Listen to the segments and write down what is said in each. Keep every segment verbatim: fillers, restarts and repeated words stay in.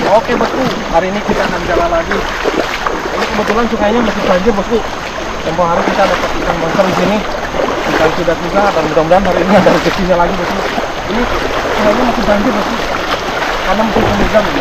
Oke bosku, hari ini kita akan jalan lagi. Ini kebetulan sungainya masih banjir bosku. Tempo hari kita dapat ikan monster di sini, ikan sudah juga, dan mudah-mudahan hari ini ada rezekinya lagi bosku. Ini sungainya masih banjir bosku, karena musim penghujan ini.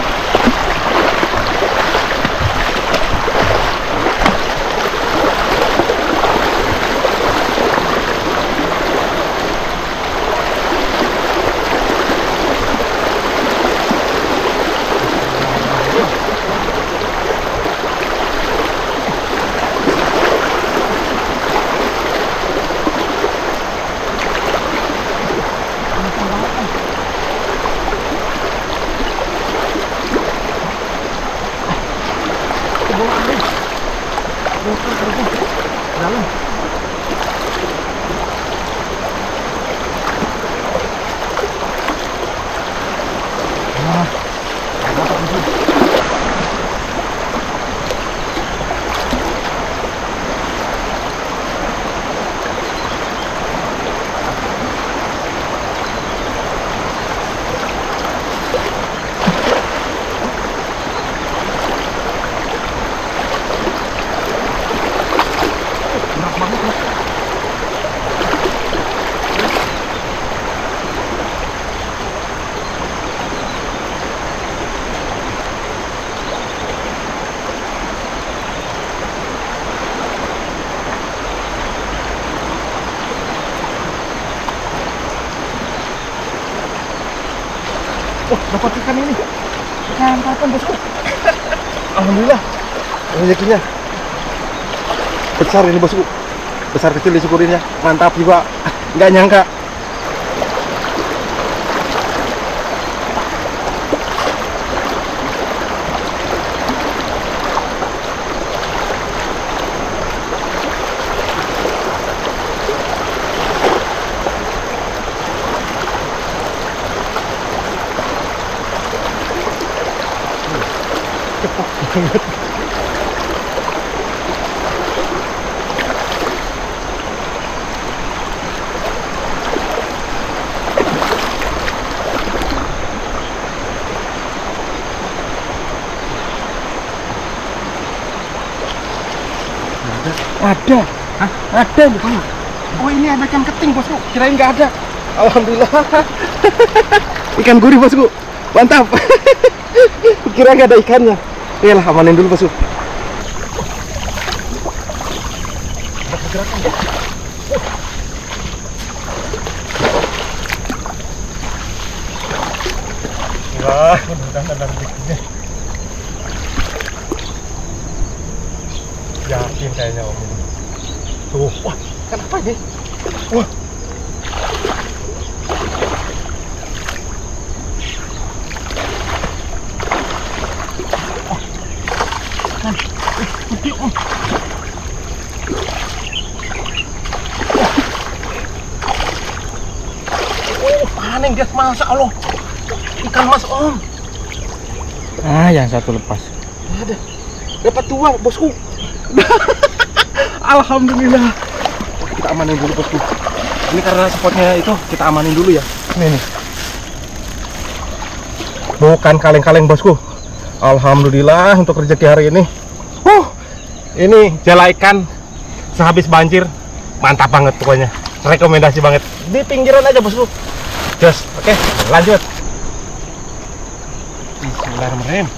Dalam. Nah, dapat itu. Oh, dapat ikan ini. Ikan papan bosku. Alhamdulillah. Rezekinya besar ini bosku. Besar kecil disyukurinya. Mantap juga. Nggak nyangka. Ada, hah? Ada bukan? Oh ini ada ikan keting bosku, kirain nggak ada. Alhamdulillah. Ikan gurih bosku, mantap. Kira nggak ada ikannya. Ya lah, amanin dulu bosku. Ada pergerakan ya. Wah, mudah-mudahan ada rezekinya. Yakin kayaknya om ini. Tuh, wah, kenapa ini? Wah. Oh. Kan, eh, gede om. Oh, panen dia, masya Allah. Ikan mas om. Ah, yang satu lepas. Ada. Dapat dua bosku. Alhamdulillah. Kita amanin dulu bosku. Ini karena spotnya itu kita amanin dulu ya. Ini nih. Bukan kaleng-kaleng bosku. Alhamdulillah untuk rezeki hari ini. Uh, ini jala ikan sehabis banjir. Mantap banget pokoknya. Rekomendasi banget. Di pinggiran aja bosku. Just, oke, okay, lanjut. Bismillahirrahmanirrahim.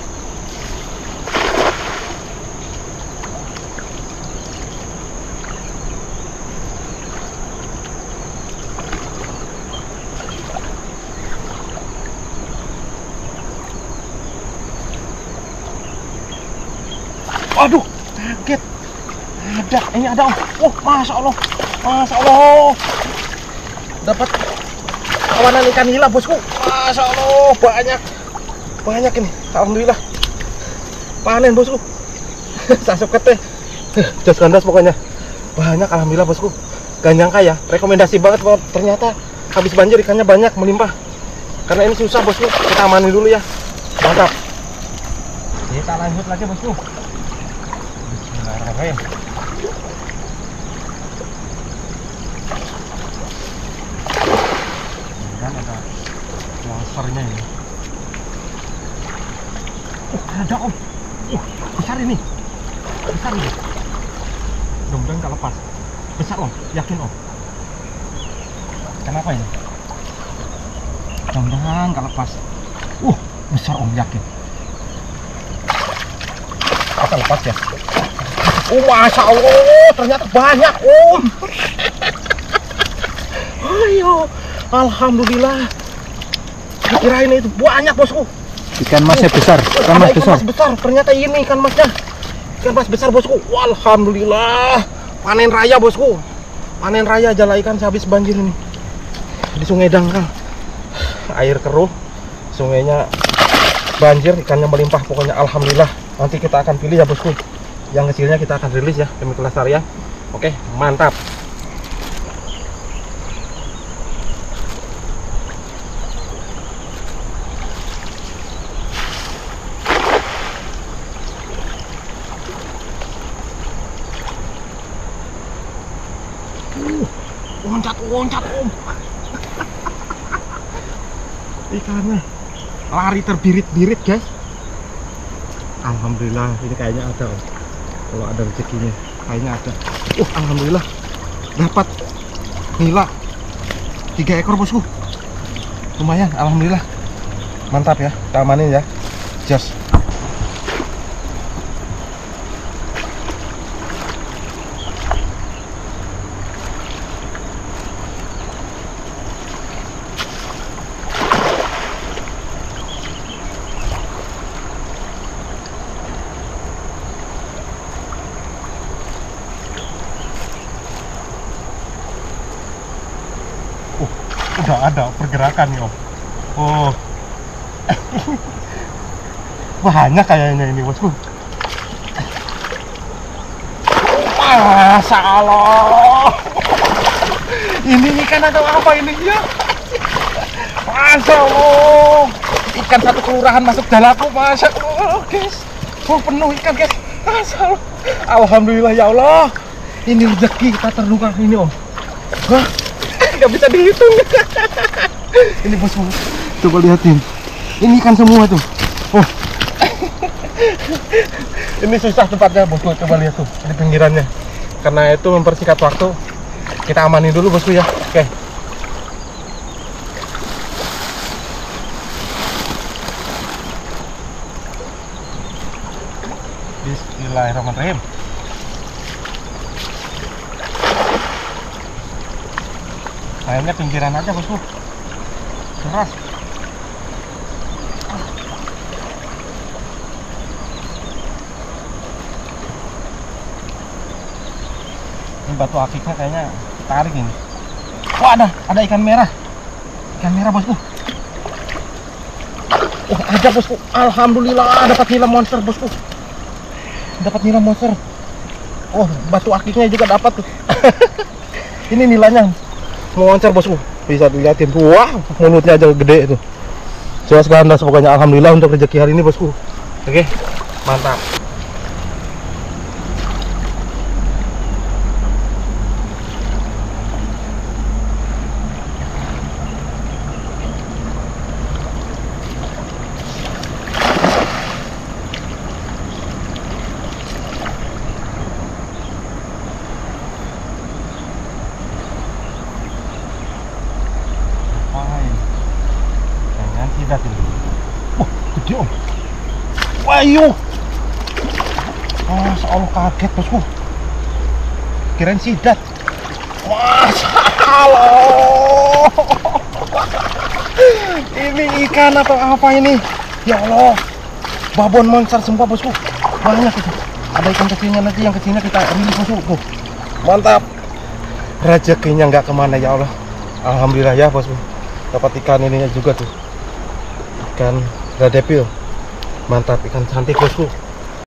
Aduh, kaget. Ada, ini ada om. Oh, masya Allah, masya Allah. Dapat kawanan ikan nila bosku. Masya Allah, banyak, banyak ini. Alhamdulillah. Panen bosku. Sasup kete. Jos kandas pokoknya. Banyak, alhamdulillah bosku. Gak nyangka ya. Rekomendasi banget bahwa ternyata habis banjir ikannya banyak melimpah. Karena ini susah bosku. Kita amanin dulu ya. Mantap. Kita lanjut lagi bosku. Bismillahirrahmanirrahim. Kan ada monsternya ini. Oh, ada om. Uh, besar ini. Besar ini. Mudah-mudahan nggak lepas. Besar om, yakin om. Kenapa ini? Mudah-mudahan nggak lepas. Uh, besar om, yakin. Apa lepas ya? Oh, masya Allah, ternyata banyak om. Ayo, alhamdulillah. Kirain itu banyak bosku. Ikan masnya besar, ikan mas ikan besar. mas besar. Ternyata ini ikan masnya. Ikan mas besar bosku. Alhamdulillah. Panen raya bosku. Panen raya jala ikan sehabis banjir ini. Di Sungai Dangkal. Air keruh. Sungainya banjir, ikannya melimpah pokoknya alhamdulillah. Nanti kita akan pilih ya bosku. Yang kecilnya kita akan rilis ya demi kelestarian. Oke, mantap. Loncat, loncat om. Ikannya lari terbirit-birit guys. Alhamdulillah ini kayaknya ada om. Kalau ada rezekinya kayaknya ada. Uh, alhamdulillah dapat nila tiga ekor bosku. Lumayan, alhamdulillah. Mantap ya, kita amanin ya. Just. Udah ada pergerakan nih om. Oh, banyak kayaknya ini bosku. Masya Allah. Ini ikan atau apa ini ya? Masya Allah. Ikan satu kelurahan masuk dalaku. Masya Allah guys. Oh, penuh ikan guys. Masya Allah. Alhamdulillah ya Allah. Ini rezeki kita terluka ini om. Wah, nggak bisa dihitung. Ini bosku, coba lihatin. Ini ikan semua tuh. Oh, ini susah tempatnya bosku. Coba lihat tuh, di pinggirannya. Karena itu mempersingkat waktu. Kita amanin dulu bosku ya. Oke. Bismillahirrahmanirrahim. Kayaknya pinggiran aja bosku. Keras. Ini batu akiknya kayaknya tarik ini. Wah, ada, ada ikan merah. Ikan merah bosku. Oh, ada bosku. Alhamdulillah dapat nila monster bosku. Dapat nila monster. Oh, batu akiknya juga dapat tuh. Ini nilainya monster bosku. Bisa dilihatin tuh, wah mulutnya aja gede itu. Jelas gandas pokoknya. Alhamdulillah untuk rezeki hari ini bosku. Oke, mantap. Sidat ini. Wah, gede om. Wayu. Masya Allah, kaget bosku. Kirain sidat. Masya Allah. Ini ikan atau apa ini? Ya Allah. Babon monster semua bosku. Banyak itu. Ada ikan kecilnya, nanti yang kecilnya kita rilis bosku. Tuh. Mantap. Rezekinya nggak kemana ya Allah. Alhamdulillah ya bosku. Dapat ikan ininya juga tuh. Ikan red devil. Mantap, ikan cantik bosku.